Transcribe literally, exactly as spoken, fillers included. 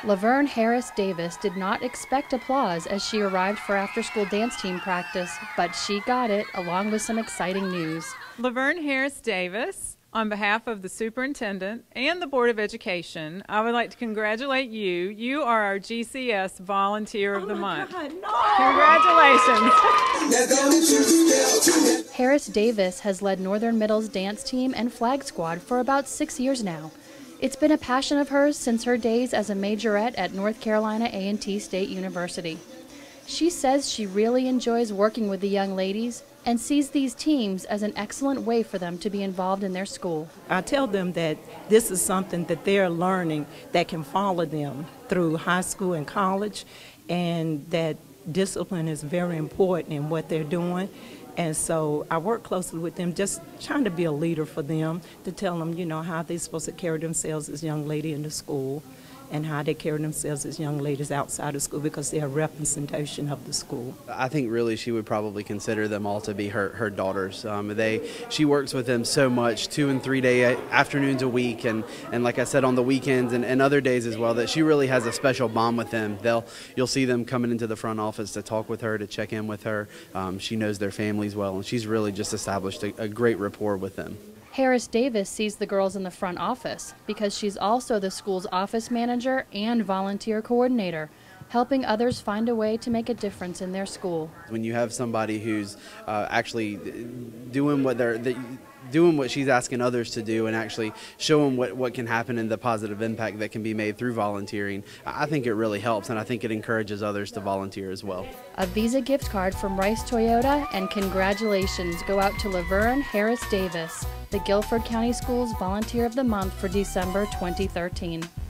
LaVerne Harris-Davis did not expect applause as she arrived for after-school dance team practice, but she got it, along with some exciting news. LaVerne Harris-Davis, on behalf of the superintendent and the Board of Education, I would like to congratulate you. You are our G C S Volunteer of oh the Month. God, no. Congratulations. Harris-Davis has led Northern Middle's dance team and flag squad for about six years now. It's been a passion of hers since her days as a majorette at North Carolina A and T State University. She says she really enjoys working with the young ladies and sees these teams as an excellent way for them to be involved in their school. I tell them that this is something that they're learning that can follow them through high school and college, and that discipline is very important in what they're doing. And so I work closely with them, just trying to be a leader for them, to tell them, you know, how they're supposed to carry themselves as young ladies in the school and how they carry themselves as young ladies outside of school, because they're a representation of the school. I think really she would probably consider them all to be her, her daughters. Um, they, she works with them so much, two and three day afternoons a week, and, and like I said, on the weekends and, and other days as well, that she really has a special bond with them. They'll, you'll see them coming into the front office to talk with her, to check in with her. Um, she knows their families well, and she's really just established a, a great rapport with them. Harris-Davis sees the girls in the front office because she's also the school's office manager and volunteer coordinator, helping others find a way to make a difference in their school. When you have somebody who's uh, actually doing what they're they, doing what she's asking others to do, and actually showing what, what can happen and the positive impact that can be made through volunteering, I think it really helps, and I think it encourages others to volunteer as well. A Visa gift card from Rice Toyota and congratulations go out to LaVerne Harris-Davis, the Guilford County Schools Volunteer of the Month for December twenty thirteen.